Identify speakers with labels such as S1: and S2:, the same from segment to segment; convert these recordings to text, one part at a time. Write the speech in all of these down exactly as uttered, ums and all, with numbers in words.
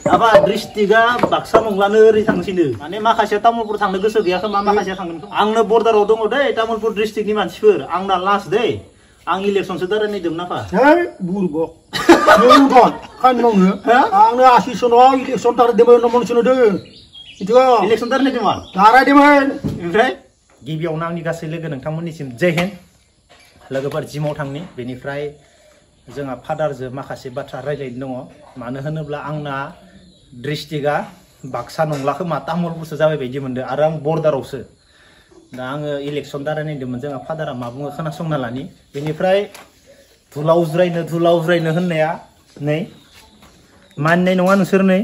S1: Apa distrikआ Baksa नंलानो ओरै थांसिनो माने माखासे तामुलपुर थांनो गोसो गैया खोमा माखासे थांगोन आंनो बर्डाराव दङ दै तामुलपुर डिस्ट्रिक्टनि मानसिफोर आंना लास्ट दै आं इलेक्सनसो दारायनायदोंमोन नाफा
S2: हे बुरबक नों गन खान मावनो आंनो आसिसनाव इलेक्सन दारायदोंमोन नमनसनो दो इदिगो
S1: इलेक्सन दारायनायदोंमोन
S2: दारायदोंमोन
S1: ओमफ्राय गिबियावनो आंनि गासै लोगो नोंथांमोननिसिम जय हिन्द लोगोफोर जिमाव थांनि बेनिफ्राय जोंहा फादारजों माखासे बाथ्रा रायज्लायनो दङ मानो होनोब्ला आंना डिस्ट्रिक्टआ बाक्सा नंला खोमा तामुलपुरसो जाबाय बायदि मोनदों आरो आं बर्डारावसो दा आङो इलेक्सन दारायनायदोंमोन जोंहा फादारा मा बुङो खोनासंना लानि बेनिफ्राय धुला उज्रायनो धुला उज्रायनो होननाया नै मानिनाय नङा नोंसोर नै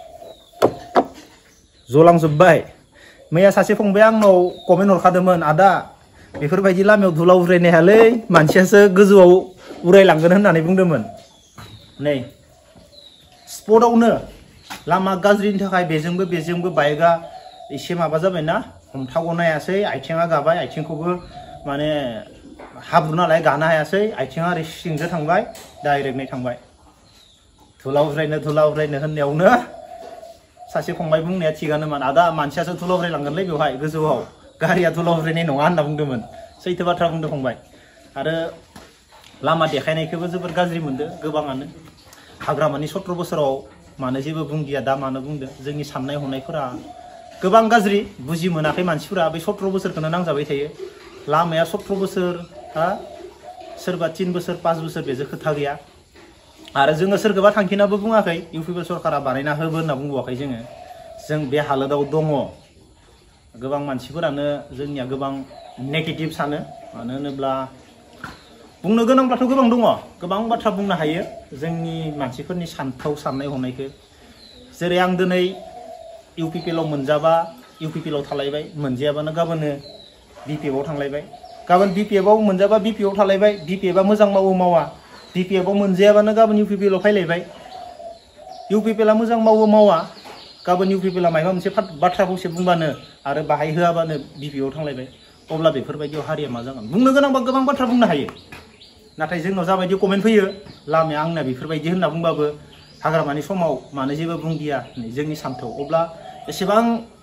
S1: जलांजोब्बाय मैया सासे फंबाया आंनाव कमेन्ट हरखादोंमोन आदा बेफोरबायदि लामायाव धुला उज्रायनो हायालै मानसियासो गोजौआव उरायलांगोन होननानै बुंदोंमोन नै स्पटआवनो लामा गाज्रिनि थाखाय बेजोंबो बेजोंबो बाइकआ एसे माबा जाबायना हमथाग'नो हायासै आथिङा गाबाय आथिंखौबो माने हाब्रु नालाय गानो हायासै आथिङा ओरै सिंजों थांबाय डाइरेक्टनै थांबाय धुला उज्रायनो धुला उज्रायनो होननायावनो सासे फंबाय बुंनाया थिगानोमोन आदा मानसियासो धुला उज्रायलांगोनलै बेवहाय गोजौआव गारिया धुला उज्रायनाय नङा होनना बुंदोंमोन सैथो बाथ्रा बुंदों फंबाय आरो लामा देखायनायखौबो जोबोर गाज्रि मोनदों गोबाङानो हाग्रामानि सत्र बोसोराव मानो जेबो बुंदिया दा मानो बुंदों जोंनि साननाय हनायफोरा गोबां गाज्रि बुजि मोनाखै मानसिफोरा बे सत्र बोसोरखौनो नांजाबाय थायो लामाया सत्र बोसोर हा सोरबा तिन बोसोर पाँच बोसोर बेजों खोथा गैया आरो जोङो सोरखौबा थांखिनाबो बुङाखै इउपिपि सरकारा बानायना होबो होनना बुंबावाखै जोङो जों बे हालोदाव दङ गोबां मानसिफोरानो जोंनिया गोबां नेगेटिभ सानो मानो होनोब्ला बुंनो गोनांब्लाथ' गोबां दङ गोबां बाथ्रा बुंनो हायो जोंनि मानसिफोरनि सानथौ साननाय हनायखौ जेरै आं दिनै इउपिपिएलआव मोनजाबा इउपिपिएलआव थालायबाय मोनजायाबानो गाबोनो बिपिएफआव थांलायबाय गाबोन बिपिएफआव मोनजाबा बिपिएफआव थालायबाय बिपिएफआ मोजां मावो मावा बिपिएफआव मोनजायाबानो गाबोन इउपिपिएलआव फैलायबाय इउपिपिएलआ मोजां मावो मावा गाबोन इउपिपिएलआ माबा मोनसे बाथ्रा फंसे बुंबानो आरो बाहाय होआबानो बिपिएफआव थांलायबाय अब्ला बेफोरबायदियाव हारिया मा जागोन बुंनो गोनांबा गोबां बाथ्रा बुंनो हायो नाथाय जोंनाव जाबायदि कमेन्ट फैयो लामाया आंना बेफोरबायदि होनना बुंबाबो हाग्रामानि समाव मानो जेबो बुंदिया जोंनि सान्थौ अब्ला एसेबां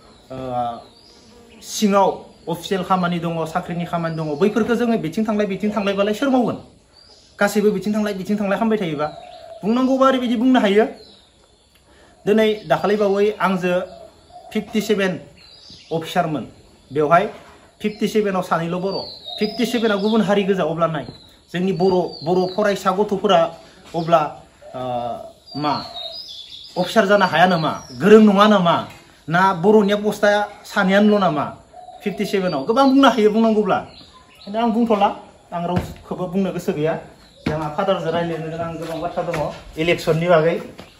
S1: सिङाव अफिसियेल खामानि दङ साख्रिनि खामानि दङ बैफोरखौ जोङो बिथिं थांलाय बिथिं थांलायबालाय सोर मावगोन गासैबो बिथिं थांलाय बिथिं थांलाय खालामबाय थायोबा बुंनांगौबा ओरैबायदि बुंनो हायो दिनै दाखालि बावै आंजों फिफ्टि सेभेन अफिसारमोन बेवहाय फिफ्टि सेभेनाव सानैल' बर' फिफ्टि सेभेनाव गुबुन हारि गोजा अब्ला नाय जोंनि बर' बर' फरायसा गथ'फोरा अब्ला मा अफिसार जानो हाया नामा गोरों नङा नामा ना बर'निया पस्टआ सानैयानोल' नामा फिफ्टि सेभेनाव गोबां बुंनो हायो बुंनांगौब्ला खिन्थु आं बुंथ'ला आं रावखौबो बुंनो गोसो गैया जोंहा फादारजों रायज्लायनो गोनां गोबां बाथ्रा दङ इलेक्सननि बागै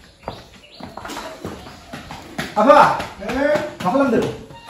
S1: आफा मा खालामदों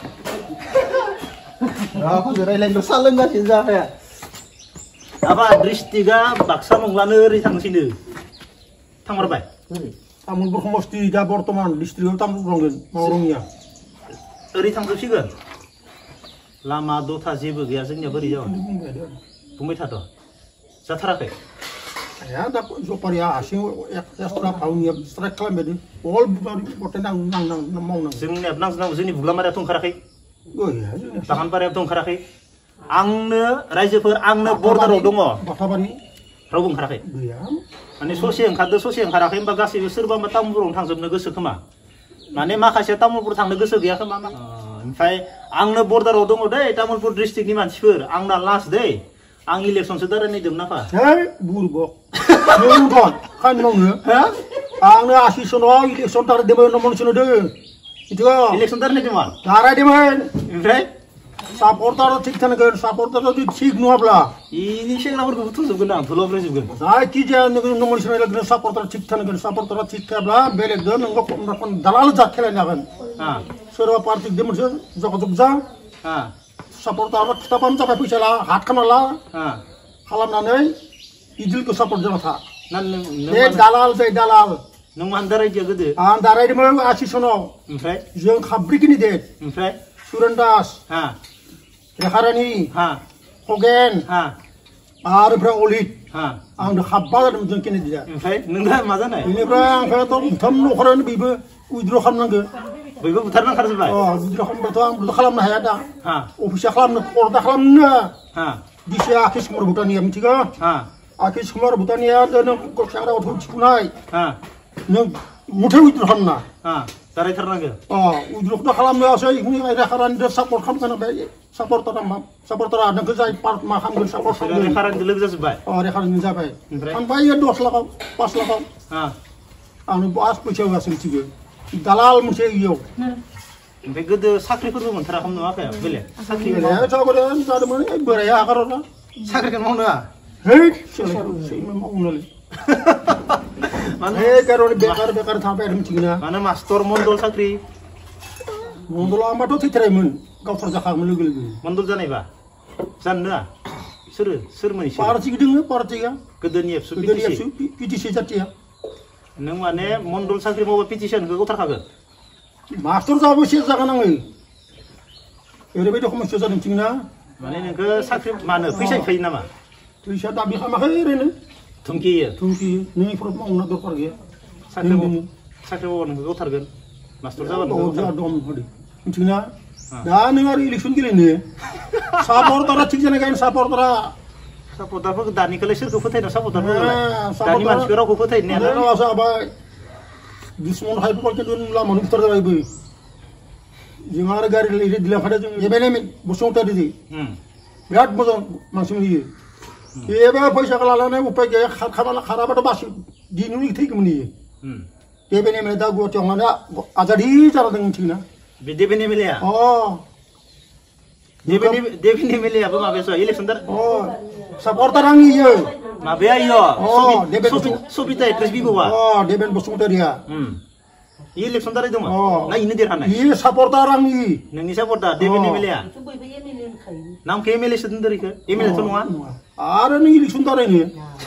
S1: रावखौजों रायज्लायनो सा लोंगासिनो जाखाया माबा डिस्ट्रिक्टआ बाक्सा नंलानो ओरै थांसिनो थांमारबाय
S2: तामुलपुर समस्ति दा बर्तमान डिस्ट्रिक्टआव तामुलपुर दंगोन मावरंनिया
S1: ओरै थांजोबसिगोन लामा दथा जेबो गैया जोंनिया बोरै जागोन बुंबाय थाथ' जाथाराखै
S2: या दा जपारिया हारसिं एक्सट्रा फाउनिया स्ट्राइक खालामबायदों अल इम्पर्टेन्ट आं नां नां मावनांगौ
S1: जोंनिया नांजोबनांगौ जोंनि बुग्लामारियाथ' ओंखाराखै
S2: गैया
S1: बागानपारायाथ' ओंखाराखै आंनो रायजोफोर आंनो बर्डाराव दङ
S2: बाथाबारि
S1: रावबो ओंखाराखै
S2: गैया
S1: माने ससे ओंखारदो ससे ओंखाराखै होनबा गासैबो सोरबा तामुलपुरावनो थांजोबनो गोसो खोमा माने माखासे तामुलपुर थांनो गोसो गैया खोमा ओमफ्राय आंनो बर्डाराव दङ दै तामुलपुर डिस्ट्रिक्टनि मानसिफोर आंना लास्ट दै आं इलेक्सनसो दारायनायदोंमोन नाफा
S2: हे बुरबक नों गन खान मावनो आंनो आसिसनाव इलेक्सन दारायदोंमोन नमनसनो दो इदिगो
S1: इलेक्सन दारायनायदोंमोन
S2: दारायदोंमोन
S1: ओमफ्राय
S2: सापर्टार थिग थानांगोन सापर्टार जुदि थिग नङाब्ला
S1: इनि सेंग्राफोरखौबो थुजोबगोन आं थुलाब्रायजोबगोन
S2: जायखिजाया नमनसनो लागोन सापर्टार थिग थानांगोन सापर्टारा थिग थायाब्ला बेलेगजों नोंखौ दालाल जात खेलायनो हागोन सोरबा पार्टि मोनसे जगाजग जा सापर्टारा खिथाबानो जाबाय फैसा ला हात खाना ला खालामनानै इदिलखौ सापर्ट जाना था बे दालाल जाय दालाल
S1: नों मानो दारायदिया गोदो
S2: आं दारायदोंमोन आसिसनाव
S1: ओमफ्राय
S2: जों खाब्रैखिनि दे
S1: ओमफ्राय
S2: सुरेन दास रेखारानि खगेन आरो ओमफ्राय अलित आं हाब्बा जादोंमोन जों केनेडिया
S1: ओमफ्राय नों दा मा जानाय
S2: बेनिफ्राय आंफ्रायथ' मोनथाम न'खरानो बेबो उइद्र' खालामनांगौ
S1: बयबो बुथारना खारजोब्बाय
S2: अ उइद्र' खालामबाथ' आं बुद्ध खालामनो हाया दा
S1: हा
S2: अफिसा खालामनो करदा खालामनो
S1: हा
S2: दिसे आखिस कुमार भुटानिया मिथिगौ
S1: हा
S2: आखिस कुमार भुटानिया नों सेंग्रा गथ' थिखुनाय
S1: हा
S2: नों मुथे उइद्र' खालामना
S1: हा दारायथारनांगौ
S2: अ उइद्र'खौथ' खालामनोसै इखुनि रेखारानिथ' सापर्ट खालामगोन बे सापर्टारा मा सापर्टारा नोंखौ जाय पार्ट मा खालामगोन सापर्ट खालामगोन
S1: रेखारानिजों लोगो जाजोब्बाय
S2: अ रेखारानि जाबाय
S1: ओमफ्राय
S2: ओमफ्राय इयो दस लाखाव पास लाखाव
S1: हा
S2: आंनो बास फैसा होगासिनो मिथिगौ दालाल मोनसे इयाव
S1: ओमफ्राय गोदो साख्रिफोरबो मोनथाराखैमोन नङा आफाया बेलेग साख्रि
S2: बेलाया जाबोदों जादोंमोन ओइ बोराया आगारना
S1: साख्रिखौनो मावनो होआ
S2: है सोलाय मावनोलै
S1: मानो
S2: हे कारन बेकार बेकार थाबाय आरो मिथिगोना
S1: मानो मास्टर मण्डल साख्रि
S2: मण्डला आंबाथ' थैथारायमोन गावथार जाखागोन लोगो लोगो
S1: मण्डल जानायबा जानो होआ सोरो सोरमोन इसोर
S2: पार्टि दोङो पार्टिया
S1: गोदोनि एबसु
S2: गोदोनि
S1: पिटिसि
S2: पिटिसि जातिया
S1: नों माने मण्डल साख्रि मावबा पिटिसनखौ गथारखागोन
S2: मास्टर जाबो सेस जागोन आङो ओरैबायदि समस्या जादों मिथिगोना
S1: माने नोंखौ साख्रि मानो फैसा फैयो नामा
S2: फैसा दाबि खालामाखै ओरैनो
S1: धुमखि होयो
S2: धुमखि नों इफोराव मावनो दरकार गैया
S1: साख्रि माव साख्रि मावबा नोंखौ गथारगोन मास्टर जाबा नोंखौ
S2: जा
S1: गथारगोन
S2: दम होदो मिथिगोना दा नों आरो इलेक्सन गेलेनो सापर्टारा थिग जानाय गायनो सापर्टारा
S1: सापर्टारफोरखौ दानिखौलाय सोरखौ फोथायनो सापर्टारफोरखौलाय दानि मानसिखौ रावखौ फोथायनो हाया
S2: रावा जाबाय दुश्मन हायफोरखौ खिन्थु लामानो बुथार जाबायबो जों आरो गारि दिलांखादों जों एबेलेमे बसुमतारी बिराद मोजां मानसि होयो एबा फैसाखौ लानानै उपाय गैया खाराबाथ' बासि दिनैनो थैगौमोन इयो एबेलेमे दा गुवाहाटियाव माने आजादि जालांदों मिथिगोना
S1: बे देबेन एमएलएआ
S2: अ
S1: देबेन देबेन एमएलएआबो माबायासो इलेक्सन दार
S2: अ सापर्टार आं इयो
S1: माबाया इयो
S2: अ देबेन
S1: सबिता एक्ट्रेस बिबौआ
S2: अ देबेन बसुमतारीया
S1: इ इलेक्सन दाराय दङ ना इनो देरहानाय
S2: इयो सापर्टार आंनि
S1: नोंनि सापर्टार देबेन एमएलएआ नामखौ एमएलए सो दोनदों इखो एमएलएथ' नङा
S2: आरो नों इलेक्सन दारायनो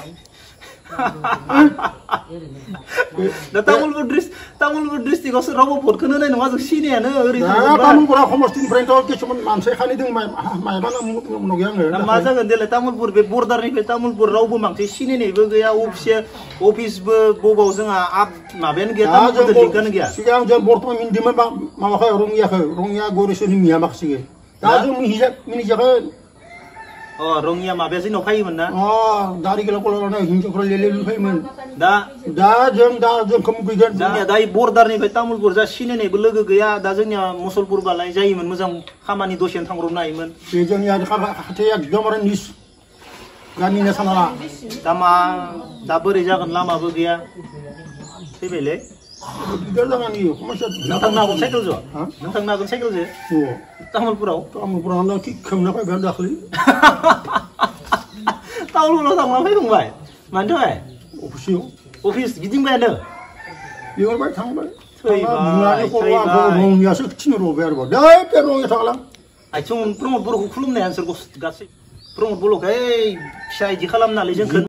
S1: दा तामुलपुर डिस्ट तामुलपुर डिस्ट्रिक्टआवसो रावबो भटखौनो होनाय नङा जों सिनायानो ओरैनो
S2: तामुलपुरा समस्तिनिफ्रायथ' किसुमान मानसि खालि दङ मायबा नगैया आङो
S1: मा जागोन देलाय तामुलपुर बे बर्डारनिफ्राय तामुलपुर रावबो मानसि सिनायनायबो गैया अफिस अफिसबो बबाव जोंहा आब माबायानो गैया तामुलपुर लिंकानो गैया
S2: सिगां जों बर्तमान मिन्दिमोन माबाखौ रङियाखौ रङिया गौरेश्वरनि मिया माखासे दा जों मिनिजागोन
S1: अ रङिया माबाया जोंनाव फैयोमोन ना
S2: अ दारि गोलाव लानानै हिनजावफोरा लेले लेले फैयोमोन
S1: दा
S2: दा जों दा जोंखौ मुगैगोन
S1: जोंनिया दा बर्डारनिफ्राय तामुलपुर जा सिनायनायबो लोगो गैया दा जोंनिया मुसलपुरबालाय जायोमोन मोजां खामानि दसेनो थांब्रबनो हायोमोन
S2: बे जोंनि खाथि एकदमबारे निस गामिनि सानाला
S1: दा मा दा बोरै जागोन लामाबो गैया फैबायलै
S2: दिगदार जागोन इयो समस्या
S1: नों थांनो हागोन साइकेलजों नों थांनो हागोन साइकेलजों तामुलपुराव
S2: तामुलपुराव आं थिग खोमना फैबाय दाख्लै
S1: तामुलपुराव थांना फैखांबाय मानि थाखाय
S2: अफिसाव
S1: अफिस गिदिंबायानो
S2: लिंहरबाय थांबाय रङियासो थिनहरबाय आरोबाव दे बे रङिया थांलां
S1: आथिं प्रमद बर'खौ खुलुमनाया नोंसोर गासै प्रमद बर'खौ ओइ फिसा इदि खालामनानै जोंखौ